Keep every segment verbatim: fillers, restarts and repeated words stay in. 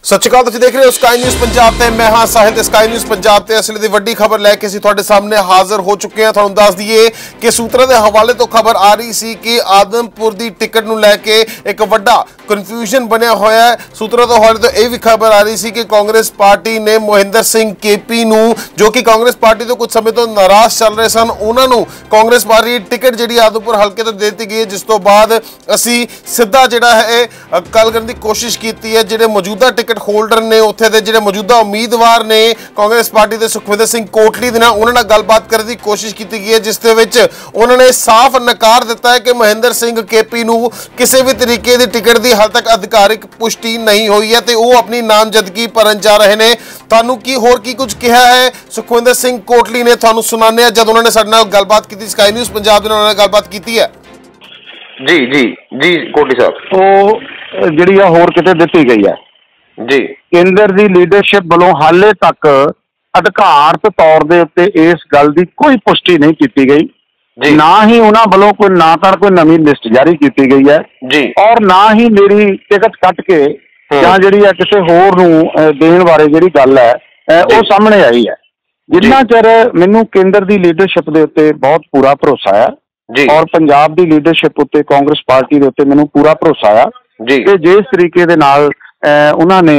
ਸਤਿ ਸ਼੍ਰੀ ਅਕਾਲ, ਤੁਸੀਂ ਦੇਖ ਰਹੇ ਹੋ ਸਕਾਈ ਨਿਊਜ਼ ਪੰਜਾਬ ਤੇ ਮੈਂ ਹਾਂ ਸਾਹਿਲ। ਸਕਾਈ ਨਿਊਜ਼ ਪੰਜਾਬ ਤੇ ਅਸਲ ਦੀ ਵੱਡੀ ਖਬਰ ਲੈ ਕੇ ਅਸੀਂ ਤੁਹਾਡੇ ਸਾਹਮਣੇ ਹਾਜ਼ਰ ਹੋ ਚੁੱਕੇ ਹਾਂ। ਤੁਹਾਨੂੰ ਦੱਸ ਦਈਏ ਕਿ ਸੂਤਰਾਂ ਦੇ ਹਵਾਲੇ ਤੋਂ ਖਬਰ ਆ ਰਹੀ ਸੀ ਕਿ ਆਦਮਪੁਰ ਦੀ ਟਿਕਟ ਨੂੰ ਲੈ ਕੇ ਇੱਕ ਵੱਡਾ ਕਨਫਿਊਜ਼ਨ ਬਣਿਆ ਹੋਇਆ ਹੈ। ਸੂਤਰਾਂ ਦੇ ਹਵਾਲੇ ਤੋਂ ਇਹ ਵੀ ਖਬਰ ਆ ਰਹੀ ਸੀ ਕਿ ਕਾਂਗਰਸ ਪਾਰਟੀ ਨੇ ਮੋਹਿੰਦਰ ਸਿੰਘ ਕੇਪੀ ਨੂੰ, ਜੋ ਕਿ ਕਾਂਗਰਸ ਪਾਰਟੀ ਤੋਂ ਕੁਝ ਸਮੇਂ ਤੋਂ ਨਾਰਾਜ਼ ਚੱਲ ਰਹੇ ਸਨ, ਉਹਨਾਂ ਨੂੰ ਕਾਂਗਰਸ ਪਾਰਟੀ ਟਿਕਟ ਜਿਹੜੀ ਆਦਮਪੁਰ ਹਲਕੇ ਤੋਂ ਦੇ ਦਿੱਤੀ ਗਈ ਹੈ, ਜਿਸ ਤੋਂ ਬਾਅਦ ਅਸੀਂ ਸਿੱਧਾ ਜਿਹੜਾ ਹੈ ਗੱਲ ਕਰਨ ਦੀ ਕੋਸ਼ਿਸ਼ ਕੀਤੀ ਹੈ। ਜਿਹੜੇ ਮੌਜੂਦਾ ਟਿਕਟ ਹੋਲਡਰ ਨੇ, ਉੱਥੇ ਦੇ ਜਿਹੜੇ ਮੌਜੂਦਾ ਉਮੀਦਵਾਰ ਨੇ ਕਾਂਗਰਸ ਪਾਰਟੀ ਦੇ ਸੁਖਵਿੰਦਰ ਸਿੰਘ ਕੋਟਲੀ ਦੇ ਨਾਲ, ਉਹਨਾਂ ਨਾਲ ਗੱਲਬਾਤ ਕਰਨ ਦੀ ਕੋਸ਼ਿਸ਼ ਕੀਤੀ ਗਈ ਹੈ, ਜਿਸ ਦੇ ਵਿੱਚ ਉਹਨਾਂ ਨੇ ਸਾਫ਼ ਨਕਾਰ ਦਿੱਤਾ ਹੈ ਕਿ ਮਹਿੰਦਰ ਸਿੰਘ ਕੇਪੀ ਨੂੰ ਕਿਸੇ ਵੀ ਤਰੀਕੇ ਦੀ ਟਿਕਟ ਦੀ ਹਾਲ ਤੱਕ ਅਧਿਕਾਰਿਕ ਪੁਸ਼ਟੀ ਨਹੀਂ ਹੋਈ ਹੈ ਤੇ ਉਹ ਆਪਣੀ ਨਾਮਜ਼ਦਗੀ ਭਰਨ ਜਾ ਰਹੇ ਨੇ। ਤੁਹਾਨੂੰ ਕੀ ਹੋਰ ਕੀ ਕੁਝ ਕਿਹਾ ਹੈ ਸੁਖਵਿੰਦਰ ਸਿੰਘ ਕੋਟਲੀ ਨੇ, ਤੁਹਾਨੂੰ ਸੁਣਾਉਂਦੇ ਹਾਂ ਜਦ ਉਹਨਾਂ ਨੇ ਸਾਡੇ ਨਾਲ ਗੱਲਬਾਤ ਕੀਤੀ। ਸਕਾਈ ਨਿਊਜ਼ ਪੰਜਾਬ ਦੇ ਨਾਲ ਉਹਨਾਂ ਨੇ ਗੱਲਬਾਤ ਕੀਤੀ ਹੈ। ਜੀ ਜੀ ਜੀ ਕੋਟਲੀ ਸਾਹਿਬ, ਉਹ ਜਿਹੜੀ ਆ ਹੋਰ ਕਿਤੇ ਦਿੱਤੀ ਗਈ ਹੈ ਜੀ, ਕੇਂਦਰ ਦੀ ਲੀਡਰਸ਼ਿਪ ਵੱਲੋਂ ਹਾਲੇ ਤੱਕ ਅਧਿਕਾਰਤ ਤੌਰ ਦੇ ਉੱਤੇ ਇਸ ਗੱਲ ਦੀ ਕੋਈ ਪੁਸ਼ਟੀ ਨਹੀਂ ਕੀਤੀ ਗਈ, ਨਾ ਹੀ ਉਹਨਾਂ ਵੱਲੋਂ ਕੋਈ ਨਾ ਤਾਂ ਕੋਈ ਨਵੀਂ ਲਿਸਟ ਜਾਰੀ ਕੀਤੀ ਗਈ ਹੈ ਜੀ, ਔਰ ਨਾ ਹੀ ਮੇਰੀ ਟਿਕਟ ਕੱਟ ਕੇ ਜਾਂ ਜਿਹੜੀ ਹੈ ਕਿਸੇ ਹੋਰ ਨੂੰ ਦੇਣ ਬਾਰੇ ਜਿਹੜੀ ਗੱਲ ਹੈ ਉਹ ਸਾਹਮਣੇ ਆਈ ਹੈ। ਜਿੰਨਾ ਚਿਰ ਮੈਨੂੰ ਕੇਂਦਰ ਦੀ ਲੀਡਰਸ਼ਿਪ ਦੇ ਉੱਤੇ ਬਹੁਤ ਪੂਰਾ ਭਰੋਸਾ ਹੈ ਔਰ ਪੰਜਾਬ ਦੀ ਲੀਡਰਸ਼ਿਪ ਉੱਤੇ, ਕਾਂਗਰਸ ਪਾਰਟੀ ਦੇ ਉੱਤੇ ਮੈਨੂੰ ਪੂਰਾ ਭਰੋਸਾ ਆ ਕਿ ਜਿਸ ਤਰੀਕੇ ਦੇ ਨਾਲ ਉਹਨਾਂ ਨੇ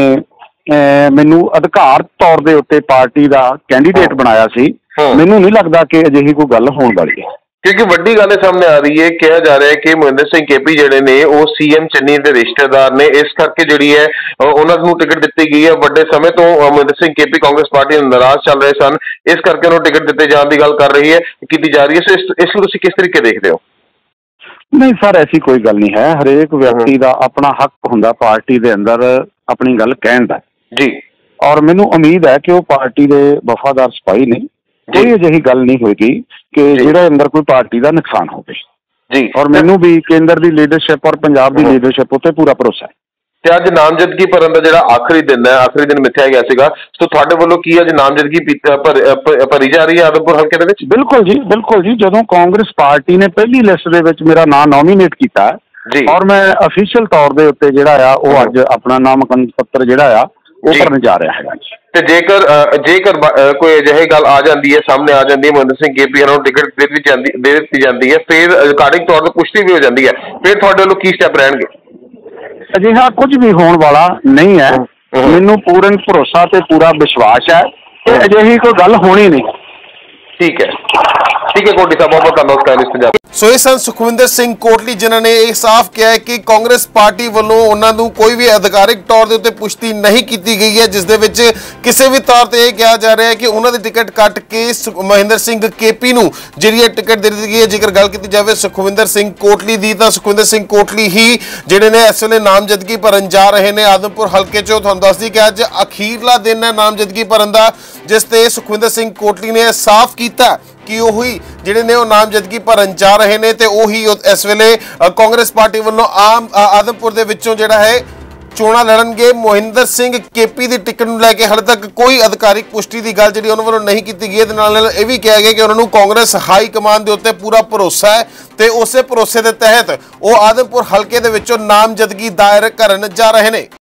ਮੈਨੂੰ ਅਧਿਕਾਰਤ ਤੌਰ ਦੇ ਉੱਤੇ ਪਾਰਟੀ ਦਾ ਕੈਂਡੀਡੇਟ ਬਣਾਇਆ ਸੀ, ਮੈਨੂੰ ਨਹੀਂ ਲੱਗਦਾ ਕਿ ਅਜਿਹੀ ਕੋਈ ਗੱਲ ਹੋਣ ਵਾਲੀ ਹੈ। ਕਿਉਂਕਿ ਵੱਡੀ ਗੱਲ ਸਾਹਮਣੇ ਆ ਰਹੀ ਹੈ, ਕਿਹਾ ਜਾ ਰਿਹਾ ਹੈ ਕਿ ਮਹਿੰਦਰ ਸਿੰਘ ਕੇਪੀ ਜਿਹੜੇ ਨੇ ਉਹ ਸੀਐਮ ਚੰਨੀ ਦੇ ਰਿਸ਼ਤੇਦਾਰ ਨੇ, ਇਸ ਕਰਕੇ ਜਿਹੜੀ ਹੈ ਉਹਨਾਂ ਨੂੰ ਟਿਕਟ ਦਿੱਤੀ ਗਈ ਹੈ। ਵੱਡੇ ਸਮੇਂ ਤੋਂ ਮਹਿੰਦਰ ਸਿੰਘ ਕੇਪੀ ਕਾਂਗਰਸ ਪਾਰਟੀ ਨਾਲ ਨਾਰਾਜ਼ ਚੱਲ ਰਹੇ ਸਨ, ਇਸ ਕਰਕੇ ਉਹਨੂੰ ਟਿਕਟ ਦਿੱਤੇ ਜਾਣ ਦੀ ਗੱਲ ਕਰ ਰਹੀ ਹੈ ਕੀਤੀ ਜਾ ਰਹੀ ਹੈ। ਇਸ ਇਸ ਨੂੰ ਤੁਸੀਂ ਕਿਸ ਤਰੀਕੇ ਦੇਖਦੇ ਹੋ? ਨਹੀਂ ਸਰ, ਐਸੀ ਕੋਈ ਗੱਲ ਨਹੀਂ ਹੈ। ਹਰੇਕ ਵਿਅਕਤੀ ਦਾ ਆਪਣਾ ਹੱਕ ਹੁੰਦਾ ਪਾਰਟੀ ਦੇ ਅੰਦਰ ਆਪਣੀ ਗੱਲ ਕਹਿਣ ਦਾ ਜੀ, ਔਰ ਮੈਨੂੰ ਉਮੀਦ ਹੈ ਕਿ ਉਹ ਪਾਰਟੀ ਦੇ ਵਫਾਦਾਰ ਸਿਪਾਹੀ ਨੇ। ਕੋਈ ਅਜਿਹੀ ਗੱਲ ਨਹੀਂ ਹੋਏਗੀ ਕਿ ਜਿਹੜਾ ਅੰਦਰ ਕੋਈ ਪਾਰਟੀ ਦਾ ਨੁਕਸਾਨ ਹੋਵੇ ਜੀ, ਔਰ ਮੈਨੂੰ ਵੀ ਕੇਂਦਰ ਦੀ ਲੀਡਰਸ਼ਿਪ ਔਰ ਪੰਜਾਬ ਦੀ ਲੀਡਰਸ਼ਿਪ ਉੱਤੇ ਪੂਰਾ ਭਰੋਸਾ ਹੈ। ਤੇ ਅੱਜ ਨਾਮਜ਼ਦਗੀ ਭਰਨ ਦਾ ਜਿਹੜਾ ਆਖਰੀ ਦਿਨ ਹੈ, ਆਖਰੀ ਦਿਨ ਮਿੱਥਿਆ ਗਿਆ ਸੀਗਾ, ਸੋ ਤੁਹਾਡੇ ਵੱਲੋਂ ਕੀ ਅੱਜ ਨਾਮਜ਼ਦਗੀ ਭਰੀ ਜਾ ਰਹੀ ਹੈ ਆਦਮਪੁਰ ਹਲਕੇ ਦੇ ਵਿੱਚ? ਬਿਲਕੁਲ ਜੀ, ਬਿਲਕੁਲ ਜੀ। ਜਦੋਂ ਕਾਂਗਰਸ ਪਾਰਟੀ ਨੇ ਪਹਿਲੀ ਲਿਸਟ ਦੇ ਵਿੱਚ ਮੇਰਾ ਨਾਮ ਨੋਮੀਨੇਟ ਕੀਤਾ ਔਰ ਮੈਂ ਅਫੀਸ਼ੀਅਲ ਤੌਰ ਦੇ ਉੱਤੇ ਜਿਹੜਾ ਆ ਉਹ ਅੱਜ ਆਪਣਾ ਨਾਮਕਰਨ ਪੱਤਰ ਜਿਹੜਾ ਆ ਉਹ ਭਰਨ ਜਾ ਰਿਹਾ ਹੈਗਾ ਜੀ। ਤੇ ਜੇਕਰ ਜੇਕਰ ਕੋਈ ਅਜਿਹੀ ਗੱਲ ਆ ਜਾਂਦੀ ਹੈ, ਸਾਹਮਣੇ ਆ ਜਾਂਦੀ ਹੈ, ਮਹਿੰਦਰ ਸਿੰਘ ਕੇਪੀ ਨੂੰ ਟਿਕਟ ਦੇ ਦਿੱਤੀ ਜਾਂਦੀ ਦੇ ਦਿੱਤੀ ਜਾਂਦੀ ਹੈ, ਫਿਰ ਅਧਿਕਾਰਿਕ ਤੌਰ ਤੇ ਪੁਸ਼ਟੀ ਵੀ ਹੋ ਜਾਂਦੀ ਹੈ, ਫਿਰ ਤੁਹਾਡੇ ਵੱਲੋਂ ਕੀ ਸਟੈਪ ਰਹਿਣਗੇ? ਅਜਿਹਾ ਕੁਝ ਵੀ ਹੋਣ ਵਾਲਾ ਨਹੀਂ ਹੈ। ਮੈਨੂੰ ਪੂਰਨ ਭਰੋਸਾ ਤੇ ਪੂਰਾ ਵਿਸ਼ਵਾਸ ਹੈ ਕਿ ਅਜਿਹੀ ਕੋਈ ਗੱਲ ਹੋਣੀ ਨਹੀਂ। ਠੀਕ ਹੈ, ਠੀਕ ਹੈ ਕੋਟਲੀ ਸਾਹਿਬ, ਬਹੁਤ ਬਹੁਤ ਧੰਨਵਾਦ ਸਕਾਈ ਨਿਊਜ਼ ਪੰਜਾਬ। ਸੋ ਇਹ ਸਨ ਸੁਖਵਿੰਦਰ ਸਿੰਘ ਕੋਟਲੀ, ਜਿਨ੍ਹਾਂ ਨੇ ਇਹ ਸਾਫ਼ ਕਿਹਾ ਹੈ ਕਿ ਕਾਂਗਰਸ ਪਾਰਟੀ ਵੱਲੋਂ ਉਹਨਾਂ ਨੂੰ ਕੋਈ ਵੀ ਅਧਿਕਾਰਿਕ ਤੌਰ ਦੇ ਉੱਤੇ ਪੁਸ਼ਟੀ ਨਹੀਂ ਕੀਤੀ ਗਈ ਹੈ, ਜਿਸ ਦੇ ਵਿੱਚ ਕਿਸੇ ਵੀ ਤੌਰ ਤੇ ਇਹ ਕਿਹਾ ਜਾ ਰਿਹਾ ਹੈ ਕਿ ਉਹਨਾਂ ਦੀ ਟਿਕਟ ਕੱਟ ਕੇ ਮਹਿੰਦਰ ਸਿੰਘ ਕੇਪੀ ਨੂੰ ਜਿਹੜੀ ਹੈ ਟਿਕਟ ਦੇ ਦਿੱਤੀ ਗਈ ਹੈ। ਜੇਕਰ ਗੱਲ ਕੀਤੀ ਜਾਵੇ ਸੁਖਵਿੰਦਰ ਸਿੰਘ ਕੋਟਲੀ ਦੀ, ਤਾਂ ਸੁਖਵਿੰਦਰ ਸਿੰਘ ਕੋਟਲੀ ਹੀ ਜਿਹੜੇ ਨੇ ਇਸ ਵੇਲੇ ਨਾਮਜ਼ਦਗੀ ਭਰਨ ਜਾ ਰਹੇ ਨੇ ਆਦਮਪੁਰ ਹਲਕੇ 'ਚੋਂ। ਤੁਹਾਨੂੰ ਦੱਸ ਦਈਏ ਕਿ ਅੱਜ ਅਖੀਰਲਾ ਦਿਨ ਹੈ ਨਾਮਜ਼ਦਗੀ ਭਰਨ ਦਾ, ਜਿਸ ਤੇ ਸੁਖਵਿੰਦਰ ਸਿੰਘ ਕੋਟਲੀ ਨੇ ਸਾਫ਼ ਕੀਤਾ ਕਿ ਉਹੀ ਜਿਹੜੇ ਨੇ ਉਹ ਨਾਮਜ਼ਦਗੀ ਭਰਨ ਜਾ ਰਹੇ ਨੇ ਤੇ ਉਹੀ ਇਸ ਵੇਲੇ ਕਾਂਗਰਸ ਪਾਰਟੀ ਵੱਲੋਂ ਆਮ ਆਦਮਪੁਰ ਦੇ ਵਿੱਚੋਂ ਜਿਹੜਾ ਹੈ ਚੋਣਾਂ ਲੜਨਗੇ। ਮੋਹਿੰਦਰ ਸਿੰਘ ਕੇਪੀ ਦੀ ਟਿਕਟ ਨੂੰ ਲੈ ਕੇ ਹਾਲੇ ਤੱਕ ਕੋਈ ਅਧਿਕਾਰਿਕ ਪੁਸ਼ਟੀ ਦੀ ਗੱਲ ਜਿਹੜੀ ਉਹਨਾਂ ਵੱਲੋਂ ਨਹੀਂ ਕੀਤੀ ਗਈ ਹੈ। ਨਾਲ ਨਾਲ ਇਹ ਵੀ ਕਿਹਾ ਗਿਆ ਕਿ ਉਹਨਾਂ ਨੂੰ ਕਾਂਗਰਸ ਹਾਈ ਕਮਾਨ ਦੇ ਉੱਤੇ ਪੂਰਾ ਭਰੋਸਾ ਹੈ ਤੇ ਉਸੇ ਭਰੋਸੇ ਦੇ ਤਹਿਤ ਉਹ ਆਦਮਪੁਰ ਹਲਕੇ ਦੇ ਵਿੱਚੋਂ ਨਾਮਜ਼ਦਗੀ ਦਾਇਰ ਕਰਨ ਜਾ ਰਹੇ ਨੇ।